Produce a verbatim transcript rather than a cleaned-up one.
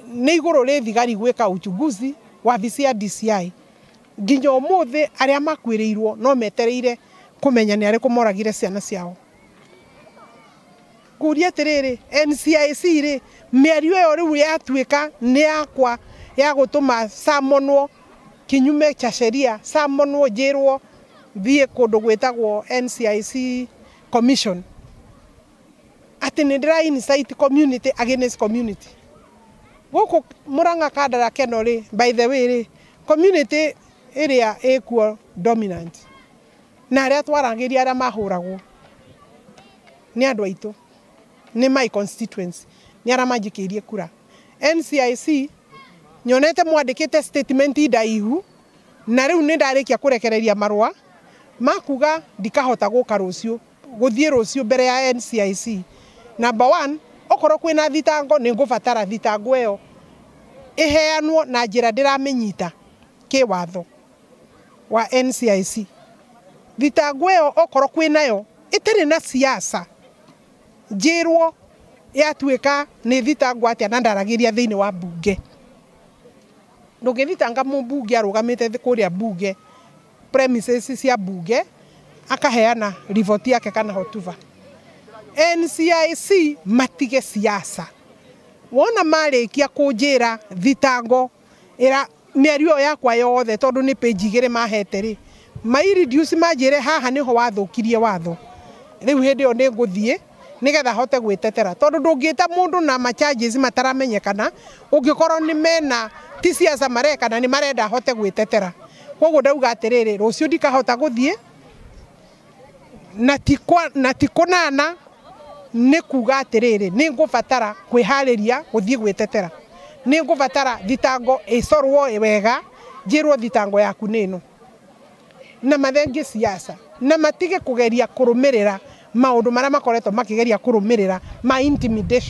nĩ igũrũ rĩ thigari gwĩka uchunguzi wabici ya D C I nginya ũmũthĩ arĩa makuĩrĩirwo no metereire kũmenya nĩ arĩ kũmoragire ciana ciao. Ngũria atĩrĩrĩ, N C I C rĩ mĩario ĩyo rĩu yatuĩka nĩ yakwa ya gũtũma samonwo kinyume cha sheria, samonwo njĩrwo thiĩ kũndũ gwĩtagwo N C I C commission atĩ nĩ ndĩra incite community against community. Gũkũ Murang'a Kandarake no rĩ, by the way rĩ, community ĩrĩa ĩkuo dominant na arĩa twarangĩria arĩa mahũragwo nĩ andũ aitũ, nĩ my constituency, nĩ arĩa manjikĩirie kura. N C I C nyonete mwandĩkĩte statement ndaihu na rĩu nĩ ndarĩkia kũrekereria marũa makuga ndikahota gũka rũciũ gũthiĩ rũciũ mbere ya N C I C. Number one, okorwo kwĩna thitango nĩ ngũbatara thitango ĩyo ĩheanwo na njĩra ndĩramenyita kĩwatho wa N C I C. Thitango ĩyo okorwo kwĩnayo ĩtarĩ na siasa njĩrwo yatuĩka nĩ thitango atĩa na ndaragĩria thĩinĩ wa bunge. Ndũngĩthitanga mũmbunge arũgamĩte kũrĩa bunge premises cia bunge akaheana riboti yake kana hotuba. N C I C matige siasa. Wona marĩkia kũnjĩra thitango ĩra mĩario yakwa yothe tondũ nĩ page igĩrĩ mahete rĩ, mai-reduce manjĩre haha nĩho wathũkirie watho. Rĩu hĩndĩ ĩyo nĩ ngũthiĩ nĩgetha hote gwĩtetera tondũ ndũngĩta mũndũ na ma charges mataramenyekana ũngĩkorwo nĩ mena ti siasa mareka na nĩ marenda hote gwĩtetera. Koguo ndauga atĩrĩrĩ, rũciũ ndikahota gũthiĩ na tikwa na tikonana nĩ kuga atĩrĩrĩ, nĩ ngũbatara kwĩharĩria gũthiĩ gwĩtetera. Nĩ ngũbatara thitango ĩcorwo wega, njĩrwo thitango yaku nĩ ĩno. Na mathengie siasa na matige kũgeria kũrũmĩrĩra maũndũ marĩa makoretwo makĩgeria kũrũmĩrĩra ma intimidation.